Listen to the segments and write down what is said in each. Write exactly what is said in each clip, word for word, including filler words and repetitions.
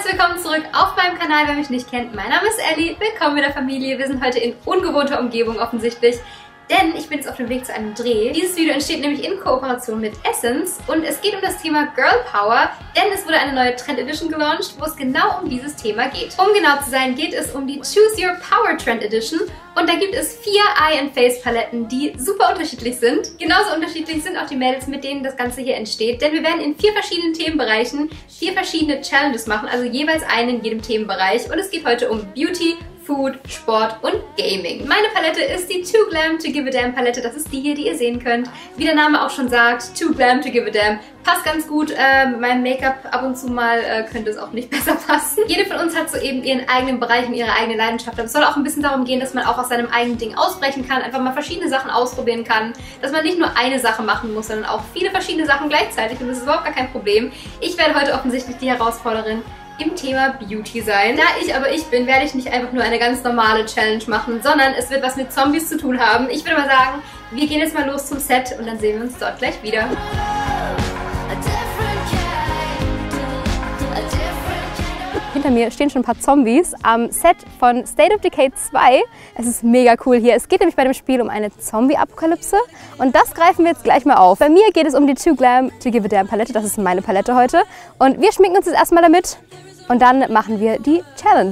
willkommen zurück auf meinem Kanal, wer mich nicht kennt. Mein Name ist Ellie, willkommen in der Familie. Wir sind heute in ungewohnter Umgebung offensichtlich, denn ich bin jetzt auf dem Weg zu einem Dreh. Dieses Video entsteht nämlich in Kooperation mit Essence und es geht um das Thema Girl Power, denn es wurde eine neue Trend Edition gelauncht, wo es genau um dieses Thema geht. Um genau zu sein, geht es um die Choose Your Power Trend Edition und da gibt es vier Eye and Face Paletten, die super unterschiedlich sind. Genauso unterschiedlich sind auch die Mädels, mit denen das Ganze hier entsteht, denn wir werden in vier verschiedenen Themenbereichen vier verschiedene Challenges machen, also jeweils einen in jedem Themenbereich und es geht heute um Beauty, Food, Sport und Gaming. Meine Palette ist die Too Glam to Give a Damn Palette. Das ist die hier, die ihr sehen könnt. Wie der Name auch schon sagt, Too Glam to Give a Damn. Passt ganz gut. Äh, mit meinem Make-up ab und zu mal äh, könnte es auch nicht besser passen. Jede von uns hat so eben ihren eigenen Bereich und ihre eigene Leidenschaft. Aber es soll auch ein bisschen darum gehen, dass man auch aus seinem eigenen Ding ausbrechen kann, einfach mal verschiedene Sachen ausprobieren kann, dass man nicht nur eine Sache machen muss, sondern auch viele verschiedene Sachen gleichzeitig. Und das ist überhaupt gar kein Problem. Ich werde heute offensichtlich die Herausforderin im Thema Beauty sein. Da ich aber ich bin, werde ich nicht einfach nur eine ganz normale Challenge machen, sondern es wird was mit Zombies zu tun haben. Ich würde mal sagen, wir gehen jetzt mal los zum Set und dann sehen wir uns dort gleich wieder. Hinter mir stehen schon ein paar Zombies am Set von State of Decay zwei. Es ist mega cool hier. Es geht nämlich bei dem Spiel um eine Zombie-Apokalypse und das greifen wir jetzt gleich mal auf. Bei mir geht es um die Too Glam to Give a Damn Palette. Das ist meine Palette heute. Und wir schminken uns jetzt erstmal damit und dann machen wir die Challenge.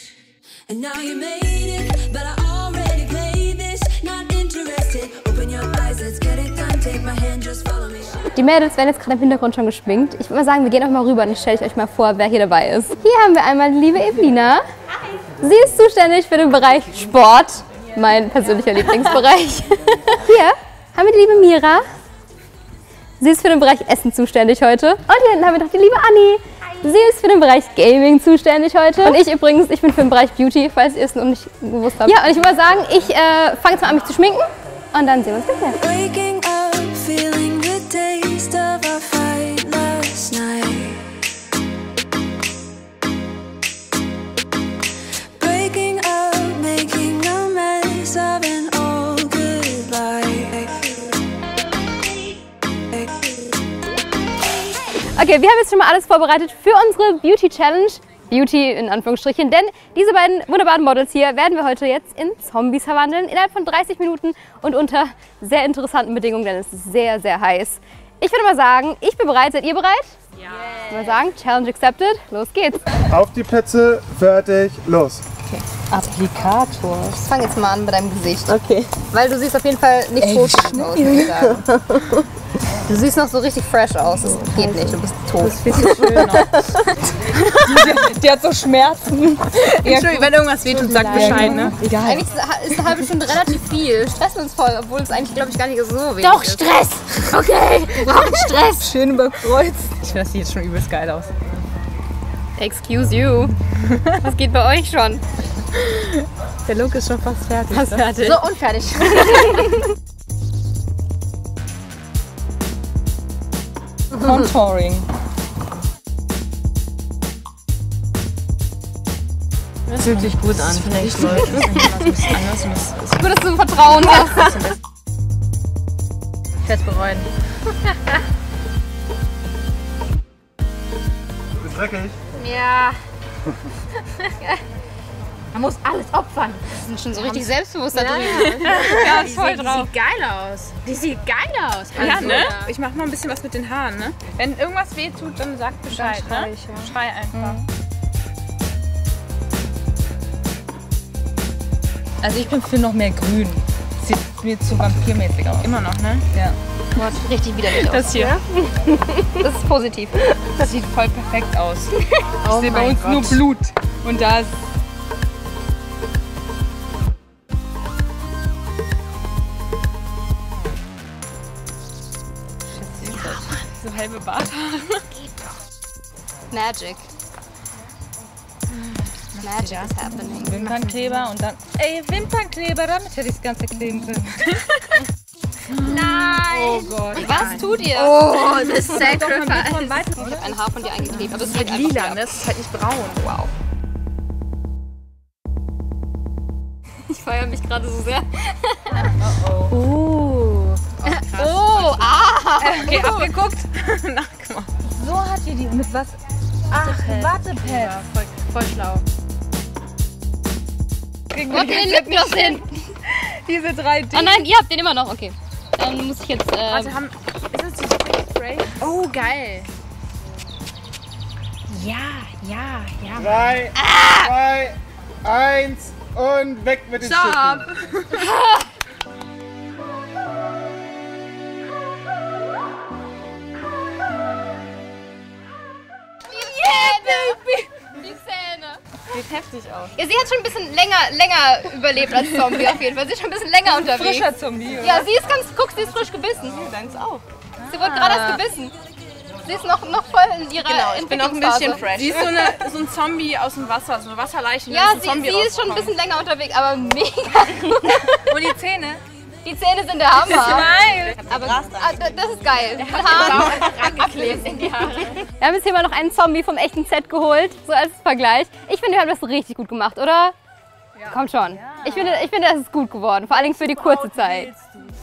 Die Mädels werden jetzt gerade im Hintergrund schon geschminkt. Ich würde mal sagen, wir gehen auch mal rüber und stelle ich euch mal vor, wer hier dabei ist. Hier haben wir einmal die liebe Evelina. Hi. Sie ist zuständig für den Bereich Sport, mein persönlicher Lieblingsbereich. Hier haben wir die liebe Mira. Sie ist für den Bereich Essen zuständig heute. Und hier hinten haben wir noch die liebe Anni. Sie ist für den Bereich Gaming zuständig heute. Und ich übrigens, ich bin für den Bereich Beauty, falls ihr es noch nicht gewusst habt. Ja, und ich würde mal sagen, ich äh, fange jetzt mal an, mich zu schminken. Und dann sehen wir uns gleich. Okay, wir haben jetzt schon mal alles vorbereitet für unsere Beauty Challenge. Beauty in Anführungsstrichen, denn diese beiden wunderbaren Models hier werden wir heute jetzt in Zombies verwandeln, innerhalb von dreißig Minuten und unter sehr interessanten Bedingungen, denn es ist sehr, sehr heiß. Ich würde mal sagen, ich bin bereit. Seid ihr bereit? Ja. Ich würde mal sagen, Challenge accepted. Los geht's. Auf die Plätze, fertig, los. Okay. Applikator. Ich fange jetzt mal an mit deinem Gesicht. Okay. Weil du siehst auf jeden Fall nicht tot aus, muss ich sagen. Du siehst noch so richtig fresh aus. Das geht nicht, du bist tot. Das ist viel zu schön noch. die, die hat so Schmerzen. Entschuldigung, wenn irgendwas wehtut, sag Bescheid, ne? Egal. Eigentlich ist eine halbe Stunde relativ viel. Stressen uns voll, obwohl es eigentlich, glaube ich, gar nicht so wenig Doch, ist. Stress! Okay, wir brauchen Stress. Schön überkreuzt. Ich finde, das sieht jetzt schon übelst geil aus. Excuse you. Was geht bei euch schon? Der Look ist schon fast fertig. Fast fertig. So, und fertig. Contouring. Das fühlt sich gut an. Vielleicht Leute. Gut, dass du Vertrauen hast. Ich werde es bereuen. Ist dreckig. Ja. Man muss alles opfern. Die sind schon so richtig selbstbewusst da ja, drüben. Ja, ja, voll die drauf. sieht geil aus. Die sieht geil aus. Ja, Also, ne? ja. Ich mach mal ein bisschen was mit den Haaren, ne? Wenn irgendwas weh tut, dann sag Bescheid, Dann schrei ne? ich, ja. Schrei einfach. Mhm. Also ich bin für noch mehr Grün. Sieht mir zu vampirmäßig aus. Immer noch, ne? Ja. Boah, das sieht richtig widerlich aus. Das hier. Ja? Das ist positiv. Das sieht voll perfekt aus. Ich Oh sehe bei mein uns Gott. nur Blut. Und da ist... So halbe Barthaare. Magic. Magic is happening. Wimpernkleber und dann... Ey, Wimpernkleber, damit hätte ich das Ganze kleben können. Nein! Oh Gott. Was tut ihr? Oh, das Von Sacrifice. weitem, Ich habe ein Haar von dir eingeklebt, aber es Das ist geht halt einfach lila, wieder. ne? Das ist halt nicht braun. Wow. Ich feiere mich gerade so sehr. Oh oh. Uh. krass. Oh, ah! Okay, abgeguckt. Na, guck mal. So hat ihr die. Mit was? Ach, Wattepads. Ja, voll, voll schlau. Kriegen Wo habt ihr den Lipgloss hin? Diese drei D. Oh nein, ihr habt den immer noch. Okay. Dann muss ich jetzt... Äh, Warte, haben, ist das die Spray? Oh, geil. Ja, ja, ja. Drei, Ah! zwei, eins und weg mit den Stopp! Stücken. Die Zähne. Sieht heftig aus. Ja, sie hat schon ein bisschen länger, länger überlebt als Zombie auf jeden Fall. Sie ist schon ein bisschen länger unterwegs. Frischer Zombie, oder? Ja, sie ist ganz, guck, sie ist frisch gebissen. Deins auch. Sie wurde gerade erst gebissen. Sie ist noch, noch voll in ihrer Genau, ich bin auch ein bisschen Entwicklungsphase. fresh. Sie ist so, eine, so ein Zombie aus dem Wasser, so eine Wasserleiche. die Ja, aus dem sie, Zombie sie ist schon ein rauskommt. bisschen länger unterwegs, aber mega gut. Und die Zähne? Die Zähne sind der Hammer. Nein! Aber ah, das ist geil. Mit Haaren. Angeklebt in die Haare. Wir haben jetzt hier mal noch einen Zombie vom echten Set geholt, so als Vergleich. Ich finde, wir haben das richtig gut gemacht, oder? Ja. Kommt schon. Ich finde, ich finde, das ist gut geworden, vor allem für die kurze Zeit.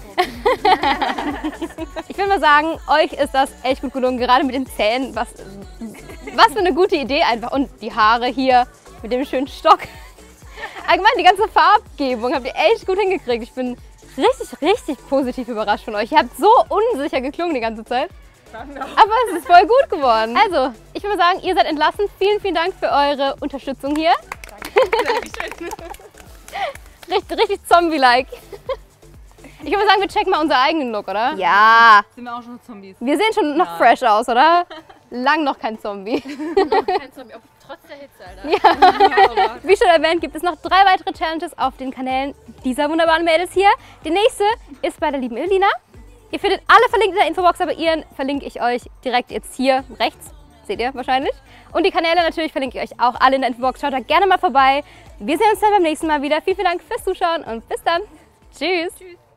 Ich will mal sagen, euch ist das echt gut gelungen, gerade mit den Zähnen. Was, was für eine gute Idee einfach. Und die Haare hier mit dem schönen Stock. Allgemein die ganze Farbgebung habt ihr echt gut hingekriegt. Ich bin richtig, richtig positiv überrascht von euch. Ihr habt so unsicher geklungen die ganze Zeit. Aber es ist voll gut geworden. Also, ich will mal sagen, ihr seid entlassen. Vielen, vielen Dank für eure Unterstützung hier. Dankeschön. richtig, richtig Zombie-like. Ich würde sagen, wir checken mal unseren eigenen Look, oder? Ja. Sind wir auch schon Zombies? Wir sehen schon noch fresh aus, oder? Lang noch kein Zombie. Noch kein Zombie, ob trotz der Hitze, Alter. Ja. Wie schon erwähnt, gibt es noch drei weitere Challenges auf den Kanälen dieser wunderbaren Mädels hier. Die nächste ist bei der lieben Elina. Ihr findet alle verlinkt in der Infobox, aber ihren verlinke ich euch direkt jetzt hier rechts. Seht ihr wahrscheinlich. Und die Kanäle natürlich verlinke ich euch auch alle in der Infobox. Schaut da gerne mal vorbei. Wir sehen uns dann beim nächsten Mal wieder. Vielen, vielen Dank fürs Zuschauen und bis dann. Tschüss. Tschüss.